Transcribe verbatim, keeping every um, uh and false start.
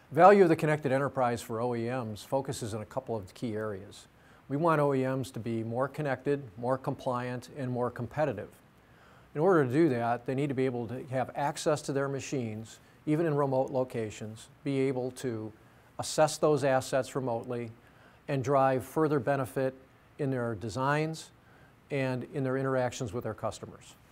Value of the connected enterprise for O E Ms focuses on a couple of key areas. We want O E Ms to be more connected, more compliant, and more competitive. In order to do that, they need to be able to have access to their machines, even in remote locations, be able to assess those assets remotely, and drive further benefit in their designs and in their interactions with their customers.